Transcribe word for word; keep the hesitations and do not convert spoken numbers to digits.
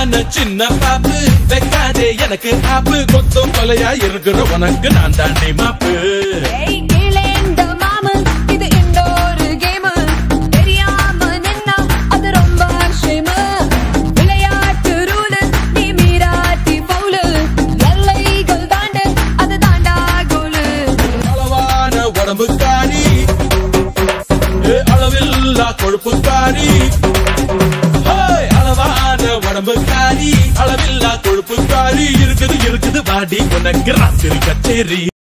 அளவான சின்ன பாப்பு வைக்காதே எனக்கு ஆப்பு கொத்தும் கொலையா இருக்கிற உனக்கு நான் தாண்டி மாப்பு உடம்புக்காரி அளவில்லா கொழுப்புக்காரி அளவான உடம்புக்காரி அளவில்லா கொழுப்புக்காரி இருக்குது இருக்குது வாடி உனக்கு ராத்திரி கச்சேரி